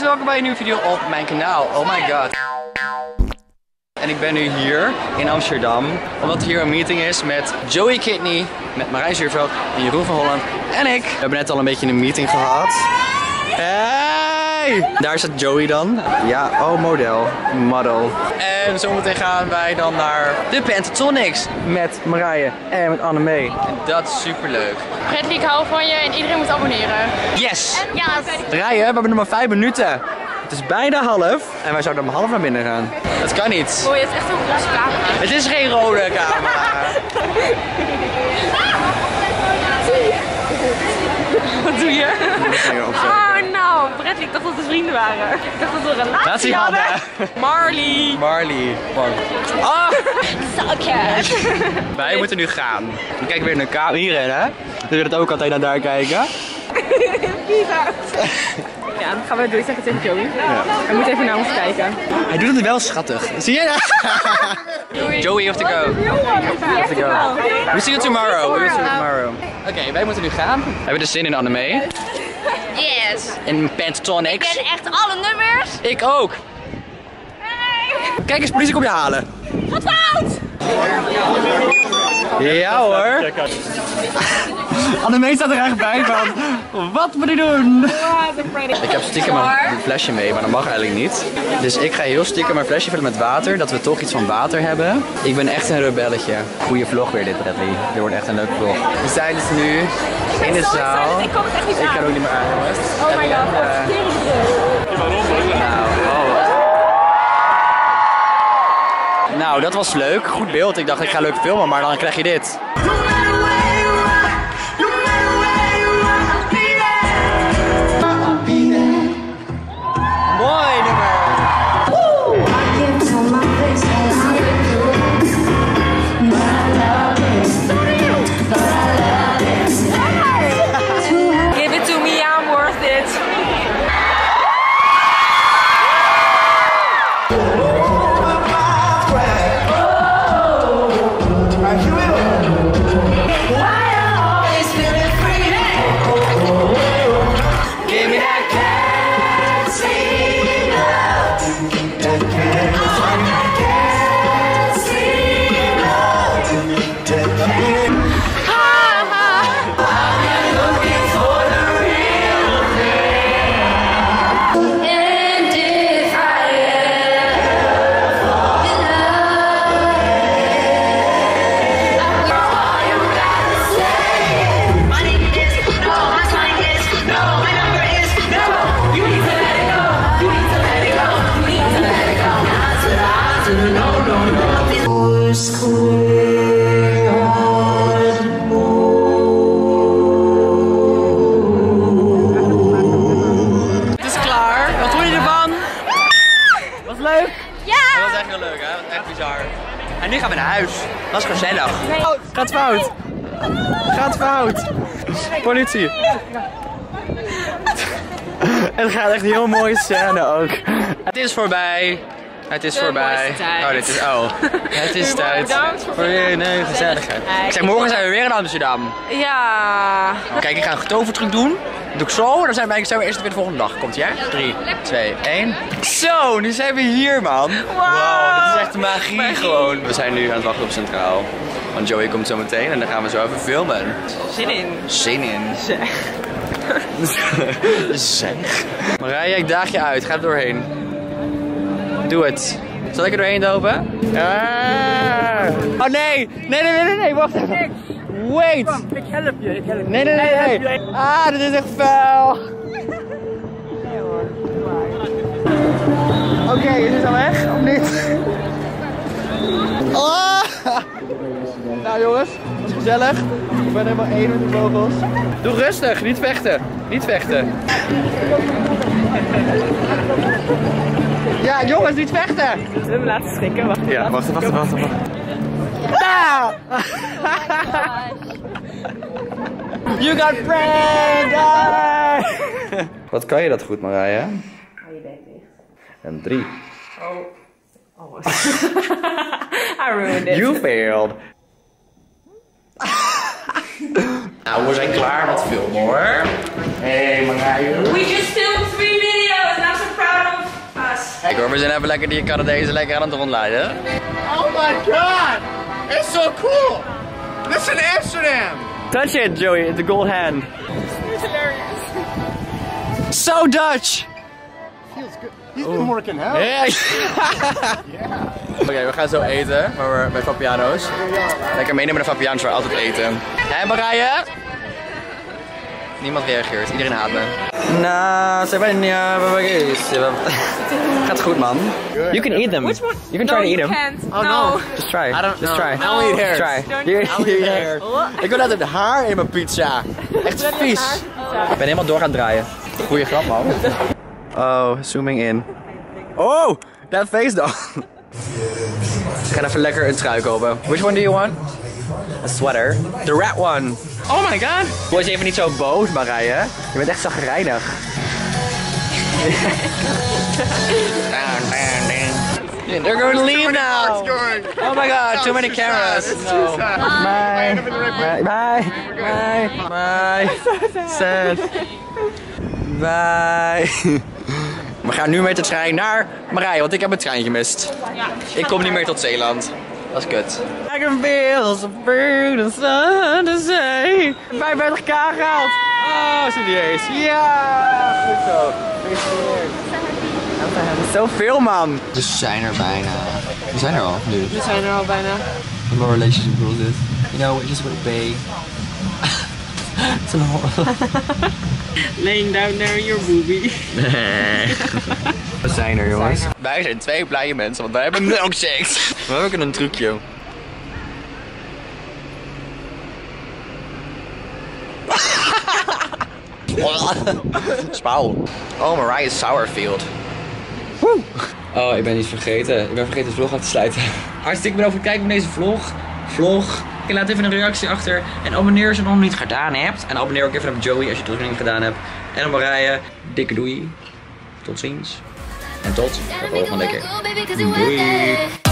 welkom bij een nieuwe video op mijn kanaal. Oh my god. En ik ben nu hier in Amsterdam, omdat hier een meeting is met Joey Kidney, met Marijn Zuurveld en Jeroen van Holland en ik. We hebben net al een beetje een meeting gehad. Hey! Daar zit Joey dan. Ja, oh model. En zometeen gaan wij dan naar de Pentatonix met Marije en met Annemee. En dat is super leuk. Bradley, ik hou van je en iedereen moet abonneren. Yes! Ja, Draaien, we hebben nog maar 5 minuten. Het is bijna half en wij zouden om half naar binnen gaan. Dat kan niet. Oh, je hebt echt een roze camera. Het is geen rode camera. Wat doe je? Oh nou, Bradley, ik dacht dat het vrienden waren. Ik dacht dat we een relatie hadden. Marley. Ah! Sucker. Wij moeten nu gaan. We kijken weer naar de camera. Hierin, hè? Doe je dat ook altijd naar daar kijken? Ja, dan gaan we door zeggen tegen Joey. Ja. Hij moet even naar ons kijken. Hij doet het wel schattig. Zie je dat? Joey, you have to go. We see you tomorrow. Oké, wij moeten nu gaan. Hebben we er zin in, Annemee? Yes. In Pentatonix. Ik ken echt alle nummers. Ik ook. Hey. Kijk eens, politie, kom je halen. Wat fout? Ja hoor. Annemee staat er echt bij van, wat moet ik doen? Ik heb stiekem een flesje mee, maar dat mag eigenlijk niet. Dus ik ga heel stiekem een flesje vullen met water, dat we toch iets van water hebben. Ik ben echt een rebelletje. Goeie vlog weer dit, Bradley. Dit wordt echt een leuke vlog. We zijn dus nu in de zaal. Ik kom het echt niet aan. Ik kan ook niet meer aan, jongens. Oh my god, Nou, dat was leuk. Goed beeld. Ik dacht ik ga leuk filmen, maar dan krijg je dit. Mooi nummer. Give it to me, I'm worth it. Het is klaar. Wat vond je ervan? Was leuk? Ja! Dat was echt heel leuk, hè? Dat was echt bizar. En nu gaan we naar huis. Dat is gezellig. Gaat fout. Gaat fout. Politie. Het gaat echt een heel mooie scène ook. Het is voorbij. Het is voorbij. Oh, dit is. Oh. Het is tijd voor weer een gezelligheid. Ik zeg, morgen zijn we weer in Amsterdam. Ja. Kijk, ik ga een tovertruc doen. Dat doe ik zo. Dan zijn we eerst weer de volgende dag. Komt ie, hè? 3, 2, 1. Zo, nu zijn we hier, man. Wow, dat is echt magie gewoon. We zijn nu aan het wachten op Centraal. Want Joey komt zo meteen en dan gaan we zo even filmen. Zin in. Zin in. Zeg. Marije, ik daag je uit. Ga er doorheen. Doe het. Zal ik er doorheen lopen? Oh nee! Nee, wacht even. Wait! Ik help je, Nee. Ah, dit is echt vuil. Oké, is het al weg of niet? Oh. Nou jongens, het is gezellig. Ik ben helemaal één met de vogels. Doe rustig, niet vechten. Niet vechten. Ja jongens, niet vechten. We hem laten schrikken. Wacht. Ja, wacht. Ah! You got pranked! Wat kan je dat goed, Marije? Hou je bek dicht. En 3. Oh. I ruined it. You failed. Nou, we zijn klaar met filmen hoor. Hey Marije. We just filmed 3 videos, not surprised. Kijk hoor, we zijn even lekker die Canadezen lekker aan het rondleiden. Oh my god! It's so cool! This is in Amsterdam! Touch it, Joey, the gold hand. It's hilarious. So Dutch! Feels good. He's been working out. Yeah. Oké, we gaan zo eten bij Vapiano's. Lekker meenemen naar Vapiano's waar we altijd eten. Hé Marije? Niemand reageert, iedereen haat me. Nou, ze zijn gaat goed man. You can eat them. Which one? You can try to eat them. Can't. Oh no. Just try. Just try. I don't eat hairs. Try. Don't You eat eat hair. Ik wil altijd haar in mijn pizza. Echt vies. Ik ben helemaal door gaan draaien. Goeie grap man. Oh, zooming in. Oh, that face dan. Ik ga even lekker een trui kopen. Which one do you want? A sweater. The red one. Oh my god. Word je even niet zo boos, Marije. Je bent echt zagrijnig. They're going to leave now. Oh my god, too many cameras. No. Bye. Bye. Bye. Bye. Sad. Bye. We gaan nu met de trein naar Marije, want ik heb mijn trein gemist. Ik kom niet meer tot Zeeland. Dat is kut. I can feel the bird and sun to say. 55k gehaald. Oh, serieus. Ja. Goed zo. Gefeliciteerd. Zoveel man. Dus we zijn er bijna. We zijn er al nu. We zijn er al bijna. What more relationship rules is? You know, just with a bay. It's an horror. Laying down there in your boobie. We zijn er jongens. Wij zijn twee blije mensen, want wij hebben milkshakes. We hebben ook een trucje. Spauw. Oh, Marije Sourfield. Woe. Oh, ik ben iets vergeten. Ik ben vergeten de vlog af te sluiten. Hartstikke bedankt voor het kijken van deze vlog. Laat even een reactie achter. En abonneer als je het nog niet gedaan hebt. En abonneer ook even op Joey als je het nog niet gedaan hebt. En op Marije. Dikke doei. Tot ziens. En tot de volgende keer. Doei.